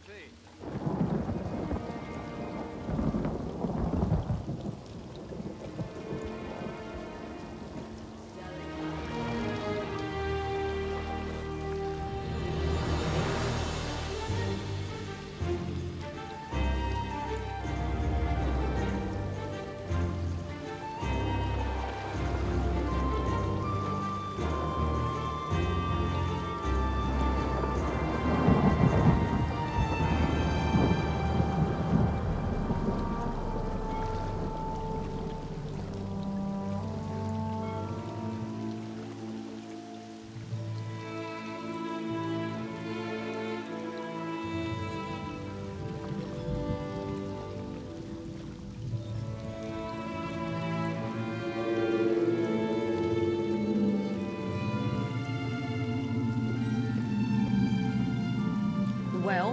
Well?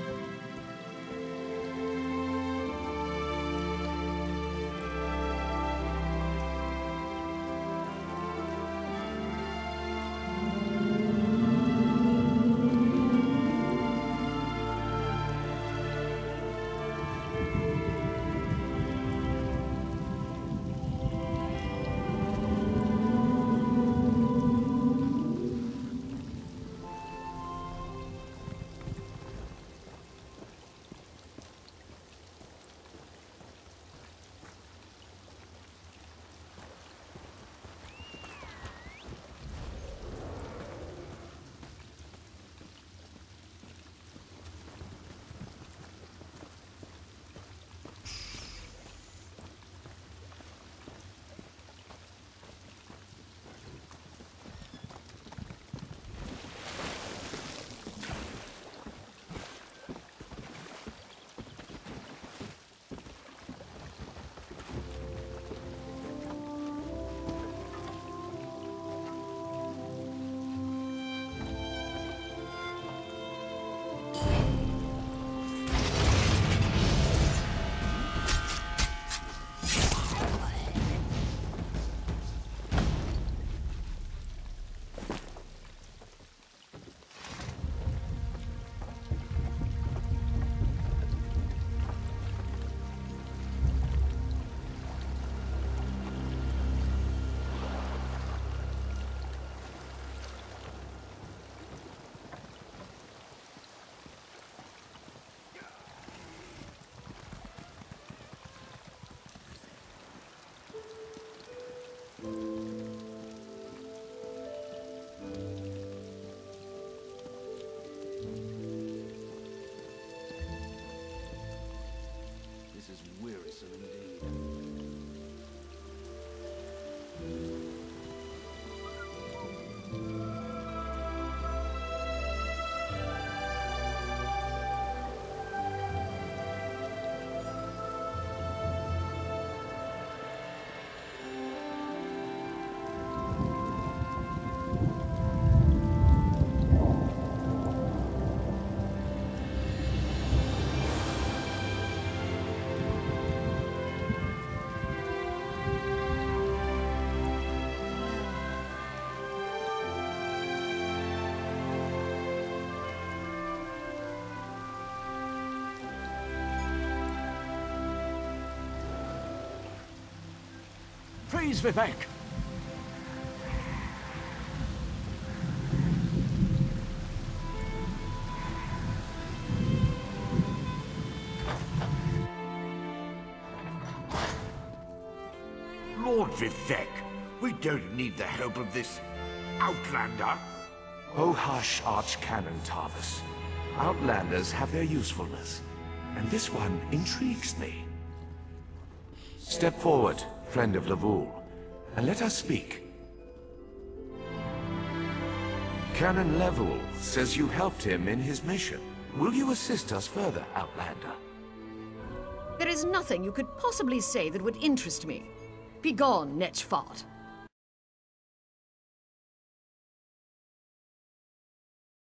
This is wearisome indeed. Praise Vivek! Lord Vivek, we don't need the help of this outlander. Oh hush, Archcanon Tarvis. Outlanders have their usefulness, and this one intrigues me. Step forward, friend of Lavoul, and let us speak. Canon Levoul says you helped him in his mission. Will you assist us further, Outlander? There is nothing you could possibly say that would interest me. Begone, Netchfart.